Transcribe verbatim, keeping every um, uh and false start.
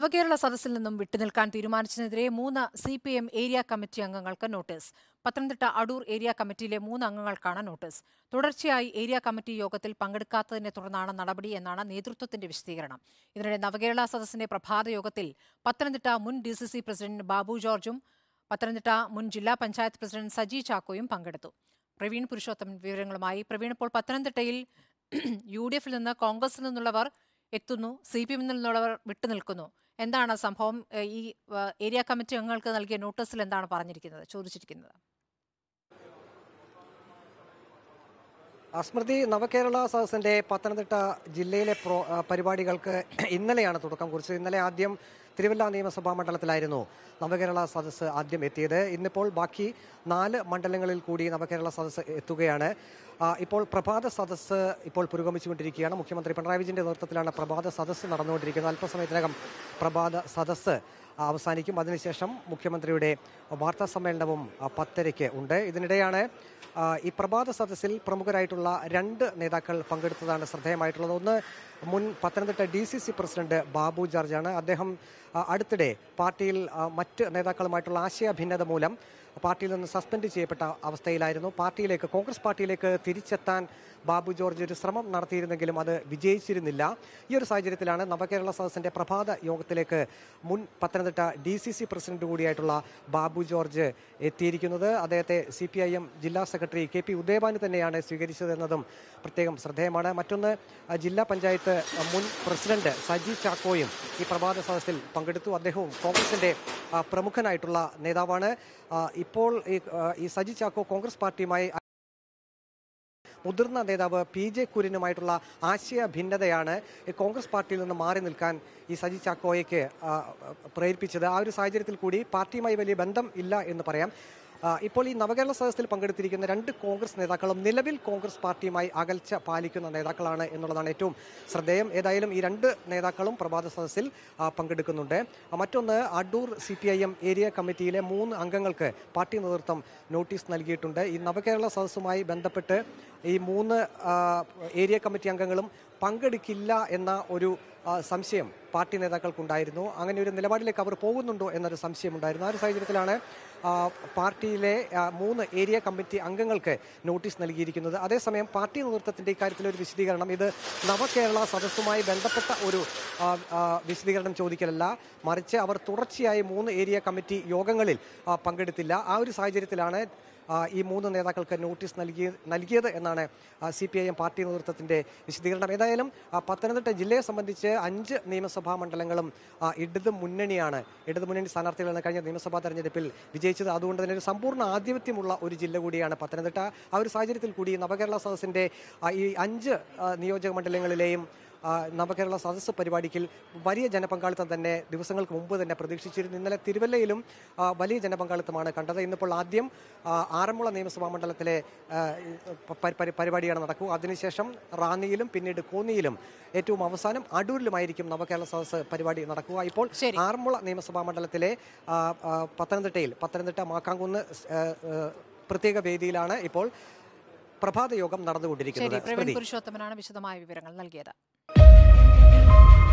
നവകേരള സദസ്സിൽ നിന്നും വിട്ടുനിൽക്കാൻ തീരുമാനിച്ചതിനെതിരെ മൂന്ന് C P M area committee അംഗങ്ങൾക്ക് നോട്ടീസ്. പത്തനംതിട്ട അടൂർ ഏരിയ കമ്മിറ്റിയിലെ മൂന്ന് അംഗങ്ങൾക്കാണ് നോട്ടീസ്. തുടർച്ചയായി ഏരിയ കമ്മിറ്റി യോഗത്തിൽ പങ്കെടുക്കാത്തതിനെ തുടർന്നാണ് നടപടി എന്നാണ് നേതൃത്വത്തിന്റെ വിശദീകരണം. ഇതിനിടെ നവകേരള സദസ്സിന്റെ പ്രഭാത യോഗത്തിൽ പത്തനംതിട്ട മുൻ D C C president Babu ജോർജും പത്തനംതിട്ട മുൻ ജില്ലാ പഞ്ചായത്ത് പ്രസിഡന്റ് സജി ചാക്കോയും പങ്കെടുത്തു. പ്രവീൺ പുരുഷോത്തമൻ വിവരങ്ങളുമായി. പ്രവീൺ, ഇപ്പോൾ പത്തനംതിട്ടയിൽ യു ഡി എഫിൽ നിന്ന് കോൺഗ്രസിൽ നിന്നുള്ളവർ എത്തുന്നു, സി പി എമ്മിൽ നിന്നുള്ളവർ വിട്ടുനിൽക്കുന്നു. എന്താണ് സംഭവം? ഈ ഏരിയ കമ്മിറ്റി അംഗങ്ങൾക്ക് നൽകിയ നോട്ടീസിൽ എന്താണ് പറഞ്ഞിരിക്കുന്നത്, ചോദിച്ചിരിക്കുന്നത്? സ്മൃതി, നവകേരള സദസ്സിന്റെ പത്തനംതിട്ട ജില്ലയിലെ പ്രോ പരിപാടികൾക്ക് ഇന്നലെയാണ് തുടക്കം കുറിച്ചത്. ഇന്നലെ ആദ്യം തിരുവല്ല നിയമസഭാ മണ്ഡലത്തിലായിരുന്നു നവകേരള സദസ്സ് ആദ്യം എത്തിയത്. ഇന്നിപ്പോൾ ബാക്കി നാല് മണ്ഡലങ്ങളിൽ കൂടി നവകേരള സദസ്സ് എത്തുകയാണ്. ഇപ്പോൾ പ്രഭാത സദസ്സ് ഇപ്പോൾ പുരോഗമിച്ചുകൊണ്ടിരിക്കുകയാണ്. മുഖ്യമന്ത്രി പിണറായി വിജയന്റെ നേതൃത്വത്തിലാണ് പ്രഭാത സദസ്സ് നടന്നുകൊണ്ടിരിക്കുന്നത്. അല്പസമയത്തിനകം പ്രഭാത സദസ്സ് അവസാനിക്കും. അതിനുശേഷം മുഖ്യമന്ത്രിയുടെ വാർത്താ സമ്മേളനവും പത്തരയ്ക്ക് ഉണ്ട്. ഇതിനിടെയാണ് ഈ പ്രഭാത സദസ്സിൽ പ്രമുഖരായിട്ടുള്ള രണ്ട് നേതാക്കൾ പങ്കെടുത്തതാണ് ശ്രദ്ധേയമായിട്ടുള്ളത്. ഒന്ന് മുൻ Pathanamthitta D C C president Babu ജോർജാണ്. അദ്ദേഹം അടുത്തിടെ പാർട്ടിയിൽ മറ്റ് നേതാക്കളുമായിട്ടുള്ള ആശയ ഭിന്നത മൂലം പാർട്ടിയിൽ നിന്ന് സസ്പെൻഡ് ചെയ്യപ്പെട്ട അവസ്ഥയിലായിരുന്നു. പാർട്ടിയിലേക്ക് കോൺഗ്രസ് പാർട്ടിയിലേക്ക് തിരിച്ചെത്താൻ ബാബു ജോർജ് ഒരു ശ്രമം നടത്തിയിരുന്നെങ്കിലും അത് വിജയിച്ചിരുന്നില്ല. ഈ ഒരു സാഹചര്യത്തിലാണ് നവകേരള സദസ്സിന്റെ പ്രഭാത യോഗത്തിലേക്ക് മുൻ Pathanamthitta D C C president കൂടിയായിട്ടുള്ള ബാബു ജോർജ് എത്തിയിരിക്കുന്നത്. അദ്ദേഹത്തെ സി പി ഐ എം ജില്ലാ സെക്രട്ടറി കെ പി ഉദയഭാനു തന്നെയാണ് സ്വീകരിച്ചതെന്നതും പ്രത്യേകം ശ്രദ്ധേയമാണ്. മറ്റൊന്ന്, ജില്ലാ പഞ്ചായത്ത് മുൻ പ്രസിഡന്റ് സജി ചാക്കോയും ഈ പ്രഭാത സദസ്സിൽ പങ്കെടുത്തു. അദ്ദേഹവും കോൺഗ്രസിന്റെ പ്രമുഖനായിട്ടുള്ള നേതാവാണ്. ഇപ്പോൾ ഈ സജി ചാക്കോ കോൺഗ്രസ് പാർട്ടിയുമായി മുതിർന്ന നേതാവ് പി ജെ കുര്യനുമായിട്ടുള്ള ആശയ ഭിന്നതയാണ് കോൺഗ്രസ് പാർട്ടിയിൽ നിന്ന് മാറി നിൽക്കാൻ ഈ സജി ചാക്കോയ്ക്ക് പ്രേരിപ്പിച്ചത്. ആ ഒരു സാഹചര്യത്തിൽ കൂടി പാർട്ടിയുമായി വലിയ ബന്ധം ഇല്ല എന്ന് പറയാം. ഇപ്പോൾ ഈ നവകേരള സദസ്സിൽ പങ്കെടുത്തിരിക്കുന്ന രണ്ട് കോൺഗ്രസ് നേതാക്കളും നിലവിൽ കോൺഗ്രസ് പാർട്ടിയുമായി അകൽച്ച പാലിക്കുന്ന നേതാക്കളാണ് എന്നുള്ളതാണ് ഏറ്റവും ശ്രദ്ധേയം. ഏതായാലും ഈ രണ്ട് നേതാക്കളും പ്രഭാത സദസ്സിൽ പങ്കെടുക്കുന്നുണ്ട്. മറ്റൊന്ന്, Adoor C P I M area കമ്മിറ്റിയിലെ മൂന്ന് അംഗങ്ങൾക്ക് പാർട്ടി നേതൃത്വം നോട്ടീസ് നൽകിയിട്ടുണ്ട്. ഈ നവകേരള സദസ്സുമായി ബന്ധപ്പെട്ട് ഈ മൂന്ന് ഏരിയ കമ്മിറ്റി അംഗങ്ങളും പങ്കെടുക്കില്ല എന്ന ഒരു സംശയം പാർട്ടി നേതാക്കൾക്കുണ്ടായിരുന്നു. അങ്ങനെ ഒരു നിലപാടിലേക്ക് അവർ പോകുന്നുണ്ടോ എന്നൊരു സംശയമുണ്ടായിരുന്നു. ആ ഒരു സാഹചര്യത്തിലാണ് പാർട്ടിയിലെ മൂന്ന് ഏരിയ കമ്മിറ്റി അംഗങ്ങൾക്ക് നോട്ടീസ് നൽകിയിരിക്കുന്നത്. അതേസമയം പാർട്ടി നേതൃത്വത്തിന്റെ ഇക്കാര്യത്തിലൊരു വിശദീകരണം, ഇത് നവകേരള സദസ്സുമായി ബന്ധപ്പെട്ട ഒരു വിശദീകരണം ചോദിക്കലല്ല, മറിച്ച് അവർ തുടർച്ചയായി മൂന്ന് ഏരിയ കമ്മിറ്റി യോഗങ്ങളിൽ പങ്കെടുത്തില്ല. ആ ഒരു സാഹചര്യത്തിലാണ് ഈ മൂന്ന് നേതാക്കൾക്ക് നോട്ടീസ് നൽകിയ നൽകിയത് എന്നാണ് C P I M party നേതൃത്വത്തിന്റെ വിശദീകരണം. ഏതായാലും പത്തനംതിട്ട ജില്ലയെ സംബന്ധിച്ച് അഞ്ച് നിയമസഭാ മണ്ഡലങ്ങളും ഇടത് മുന്നണിയാണ് ഇടത് മുന്നണി സ്ഥാനാർത്ഥികളാണ് കഴിഞ്ഞ നിയമസഭാ തെരഞ്ഞെടുപ്പിൽ വിജയിച്ചത്. അതുകൊണ്ട് തന്നെ ഒരു സമ്പൂർണ്ണ ആധിപത്യമുള്ള ഒരു ജില്ല കൂടിയാണ് പത്തനംതിട്ട. ആ ഒരു സാഹചര്യത്തിൽ കൂടി നവകേരള സദസ്സിന്റെ ഈ അഞ്ച് നിയോജക മണ്ഡലങ്ങളിലെയും നവകേരള സദസ്സ് പരിപാടിക്ക് വലിയ ജനപങ്കാളിത്തം തന്നെ ദിവസങ്ങൾക്ക് മുമ്പ് തന്നെ പ്രതീക്ഷിച്ചിരുന്നു. ഇന്നലെ തിരുവല്ലയിലും വലിയ ജനപങ്കാളിത്തമാണ് കണ്ടത്. ഇന്നിപ്പോൾ ആദ്യം ആറന്മുള നിയമസഭാ മണ്ഡലത്തിലെ പരിപാടിയാണ് നടക്കുക. അതിനുശേഷം റാന്നിയിലും പിന്നീട് കോന്നിയിലും ഏറ്റവും അവസാനം അടൂരിലുമായിരിക്കും നവകേരള സദസ്സ് പരിപാടി നടക്കുക. ഇപ്പോൾ ആറന്മുള നിയമസഭാ മണ്ഡലത്തിലെ പത്തനംതിട്ടയിൽ പത്തനംതിട്ട മാക്കാങ്കുന്ന് പ്രത്യേക വേദിയിലാണ് ഇപ്പോൾ പ്രഭാത യോഗം നടന്നുകൊണ്ടിരിക്കുന്നത്. പ്രവീൺ പുരുഷോത്തമനാണ് വിശദമായ വിവരങ്ങൾ നൽകിയത്.